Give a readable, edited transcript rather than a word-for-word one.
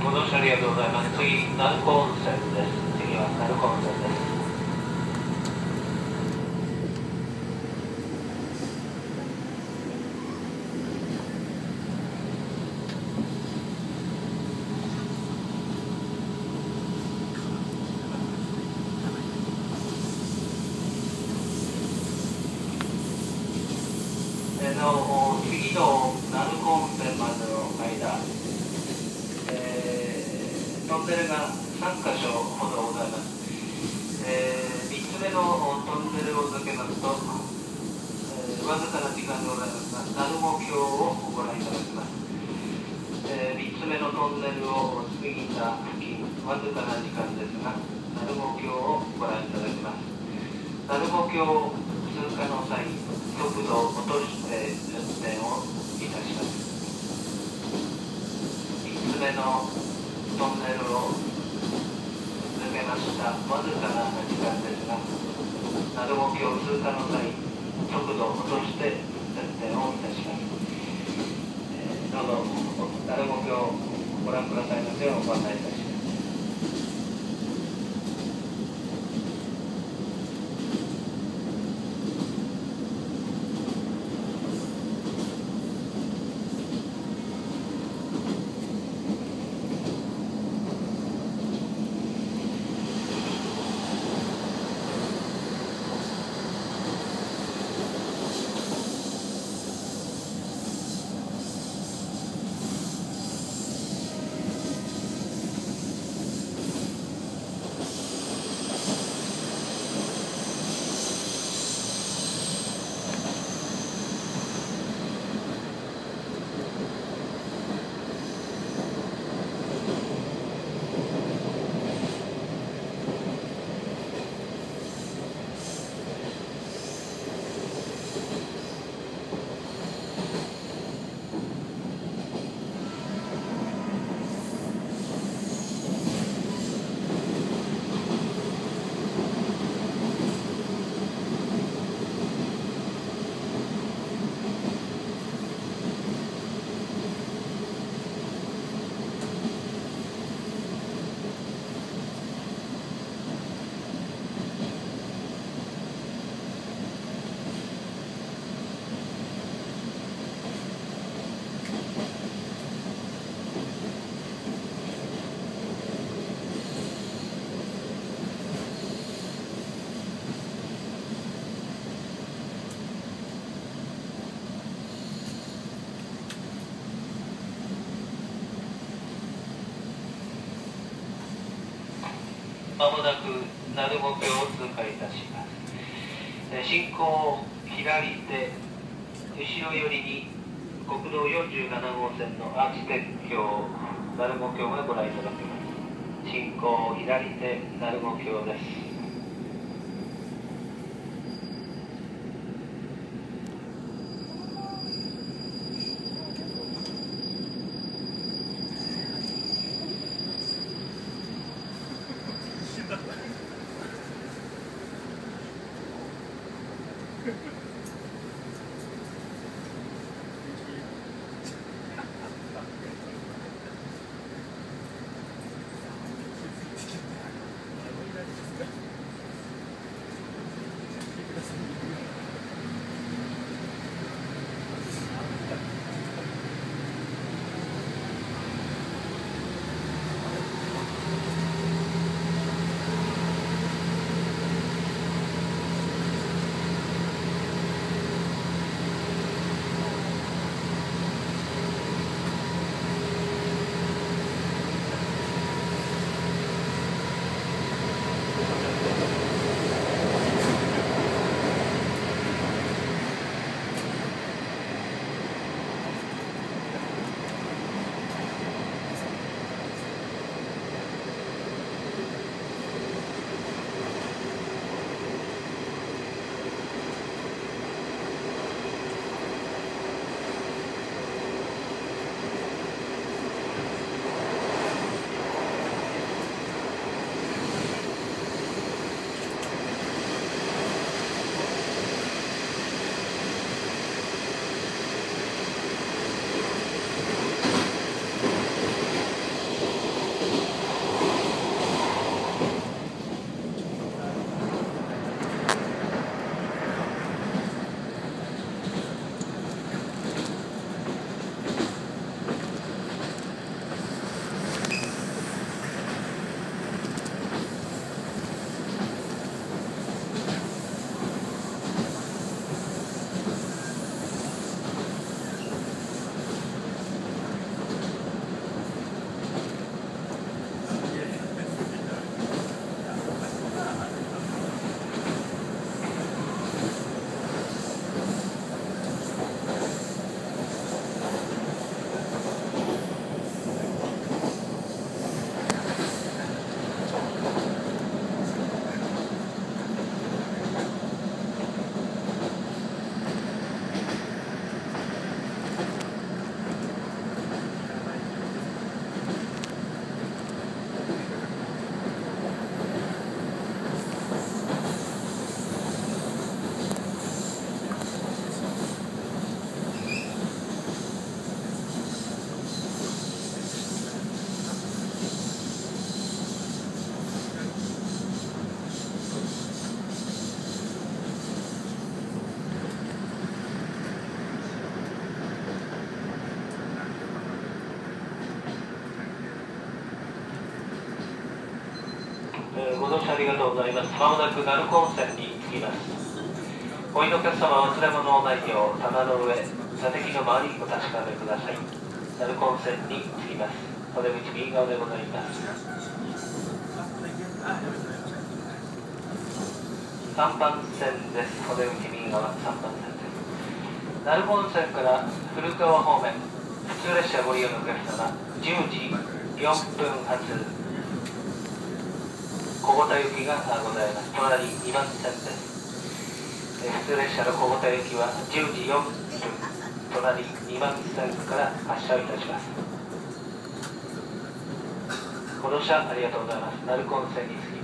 ご乗車ありがとうございます。次、鳴子温泉です。次は鳴子温泉です。なお、次の鳴子温泉までの間、トンネルが3カ所ほどございます。3つ目のトンネルを抜けますと、わずかな時間でございますが、鳴子峡をご覧いただきます。3つ目のトンネルを過ぎた付近、わずかな時間ですが、鳴子峡をご覧いただきます。鳴子峡通過の際、速度を落として運転をいたします。3つ目のトンネルを抜けましたわずかな時間ですが、鳴子峡通過の際、速度を落として運転をいたします。どうぞ鳴子峡をご覧くださいますようご案内いたします。まもなく鳴子峡を通過いたします。進行を左手、後ろ寄りに国道47号線のアーチ鉄橋、鳴子峡がご覧いただけます。進行を左手、鳴子峡です。 ですか。 ご乗車ありがとうございます。まもなく鳴子温泉に着きます。お降りのお客様は忘れ物のないよう、棚の上、座席の周りお確かめください。鳴子温泉に着きます。お出口右側でございます。3番線です。お出口右側3番線です。鳴子温泉から古川方面、普通列車ご利用のお客様、10時4分発小牟田行きがございます。隣2番線です。普通列車の小牟田行きは10時4分、隣2番線から発車をいたします。ご乗車ありがとうございます。鳴子温泉に着き